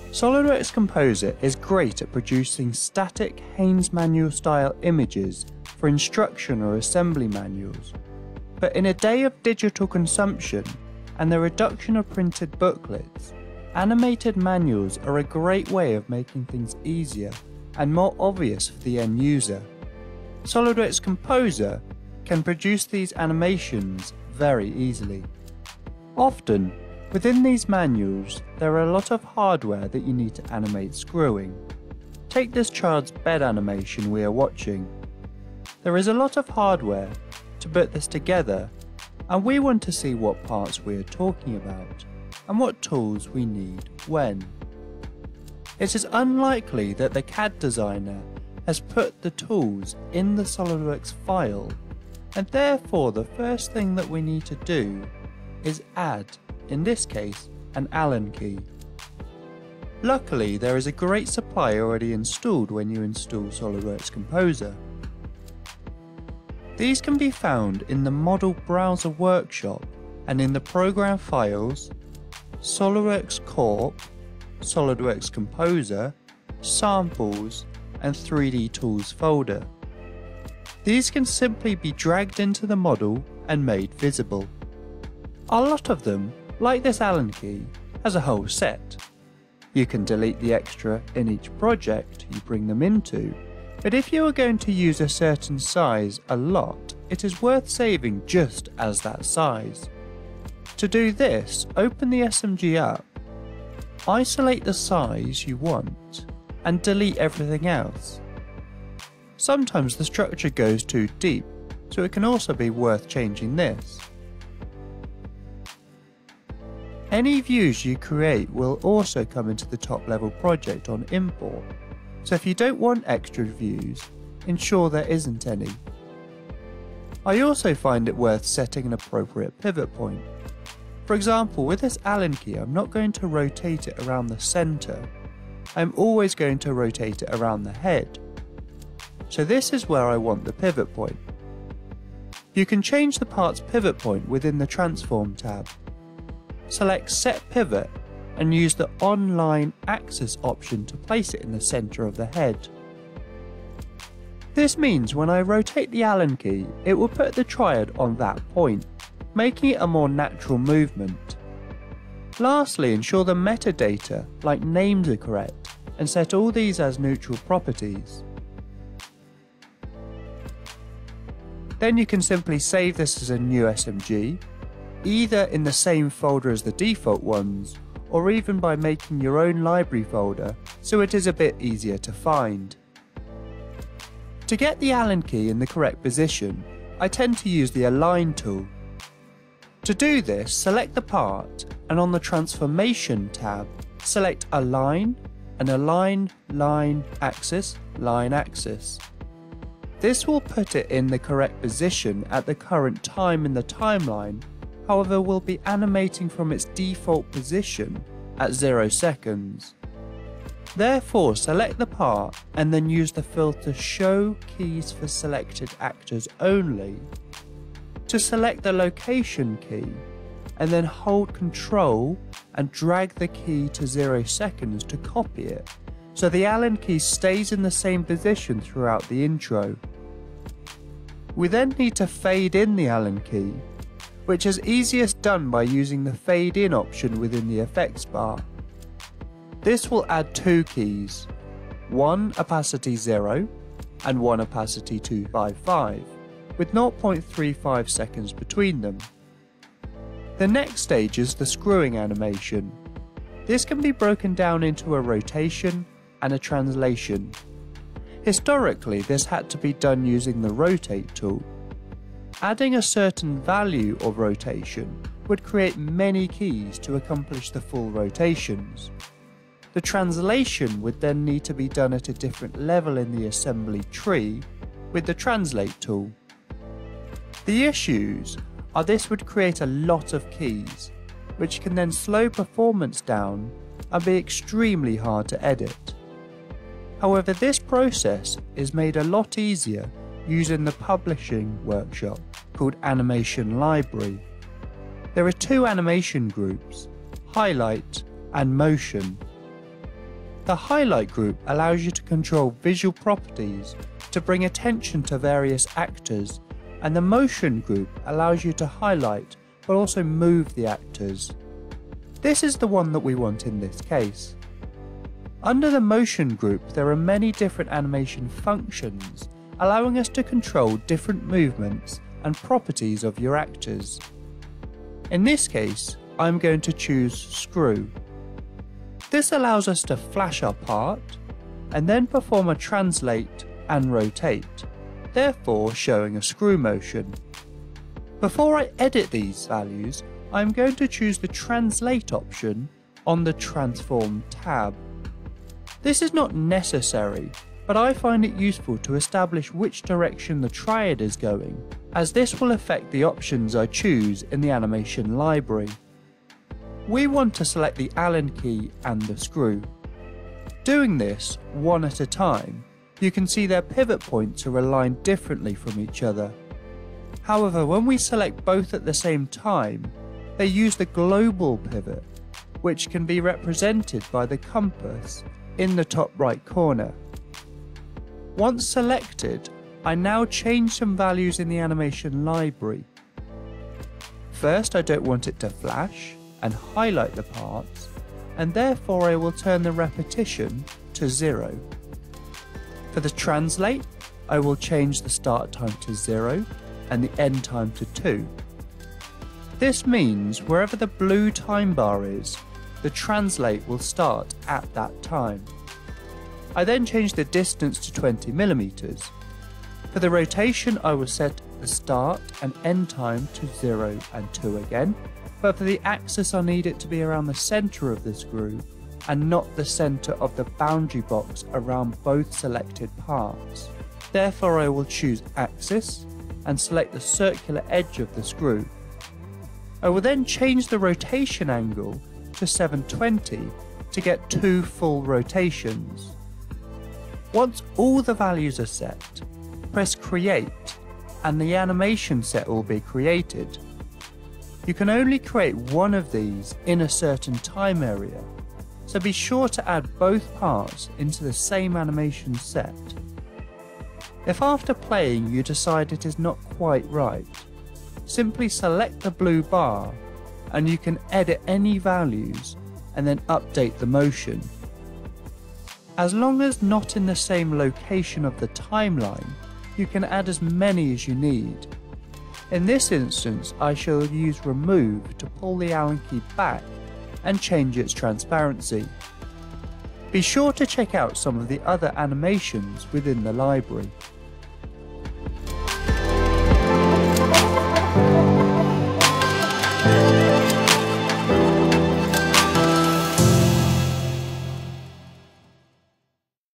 SOLIDWORKS Composer is great at producing static Haynes manual style images for instruction or assembly manuals, but in a day of digital consumption and the reduction of printed booklets, animated manuals are a great way of making things easier and more obvious for the end user. SOLIDWORKS Composer can produce these animations very easily. Often, within these manuals, there are a lot of hardware that you need to animate screwing. Take this child's bed animation we are watching. There is a lot of hardware to put this together, and we want to see what parts we are talking about and what tools we need when. It is unlikely that the CAD designer has put the tools in the SOLIDWORKS file, and therefore the first thing that we need to do is add, in this case, an Allen key. Luckily, there is a great supply already installed when you install SOLIDWORKS Composer. These can be found in the Model Browser Workshop and in the Program Files, SOLIDWORKS Corp, SOLIDWORKS Composer, Samples, and 3D Tools folder. These can simply be dragged into the model and made visible. A lot of them, like this Allen key, has a whole set. You can delete the extra in each project you bring them into, but if you are going to use a certain size a lot, it is worth saving just as that size. To do this, open the SMG up, isolate the size you want, and delete everything else. Sometimes the structure goes too deep, so it can also be worth changing this. Any views you create will also come into the top level project on import, so if you don't want extra views, ensure there isn't any. I also find it worth setting an appropriate pivot point. For example, with this Allen key, I'm not going to rotate it around the center, I'm always going to rotate it around the head. So this is where I want the pivot point. You can change the part's pivot point within the Transform tab. Select Set Pivot and use the On-Line Axis option to place it in the center of the head. This means when I rotate the Allen key, it will put the triad on that point, making it a more natural movement. Lastly, ensure the metadata, like names, are correct, and set all these as neutral properties. Then you can simply save this as a new SMG, either in the same folder as the default ones, or even by making your own library folder so it is a bit easier to find. To get the Allen key in the correct position, I tend to use the Align tool. To do this, select the part and on the Transformation tab, select Align and Align Line Axis, Line Axis. This will put it in the correct position at the current time in the timeline, however will be animating from its default position at 0 seconds. Therefore, select the part and then use the filter Show Keys for Selected Actors Only to select the location key, and then hold Ctrl and drag the key to 0 seconds to copy it, so the Allen key stays in the same position throughout the intro. We then need to fade in the Allen key, which is easiest done by using the Fade In option within the effects bar. This will add two keys, one opacity 0 and one opacity 255, with 0.35 seconds between them. The next stage is the screwing animation. This can be broken down into a rotation and a translation. Historically, this had to be done using the Rotate tool. Adding a certain value of rotation would create many keys to accomplish the full rotations. The translation would then need to be done at a different level in the assembly tree with the Translate tool. The issues are this would create a lot of keys, which can then slow performance down and be extremely hard to edit. However, this process is made a lot easier using the publishing workshop called Animation Library. There are two animation groups, Highlight and Motion. The highlight group allows you to control visual properties to bring attention to various actors, and the motion group allows you to highlight but also move the actors. This is the one that we want in this case. Under the motion group there are many different animation functions allowing us to control different movements and properties of your actors. In this case, I'm going to choose screw. This allows us to flash our part and then perform a translate and rotate, therefore showing a screw motion. Before I edit these values, I'm going to choose the translate option on the transform tab. This is not necessary, but I find it useful to establish which direction the triad is going, as this will affect the options I choose in the animation library. We want to select the Allen key and the screw. Doing this one at a time, you can see their pivot points are aligned differently from each other. However, when we select both at the same time, they use the global pivot, which can be represented by the compass in the top right corner. Once selected, I now change some values in the animation library. First, I don't want it to flash and highlight the parts, and therefore I will turn the repetition to 0. For the translate, I will change the start time to 0 and the end time to 2. This means wherever the blue time bar is, the translate will start at that time. I then change the distance to 20 mm. For the rotation, I will set the start and end time to 0 and 2 again, but for the axis I need it to be around the centre of the screw and not the centre of the boundary box around both selected parts. Therefore I will choose axis and select the circular edge of the screw. I will then change the rotation angle to 720 to get 2 full rotations. Once all the values are set, press create and the animation set will be created. You can only create one of these in a certain time area, so be sure to add both parts into the same animation set. If after playing you decide it is not quite right, simply select the blue bar and you can edit any values and then update the motion. As long as not in the same location of the timeline, you can add as many as you need. In this instance, I shall use remove to pull the Allen key back and change its transparency. Be sure to check out some of the other animations within the library.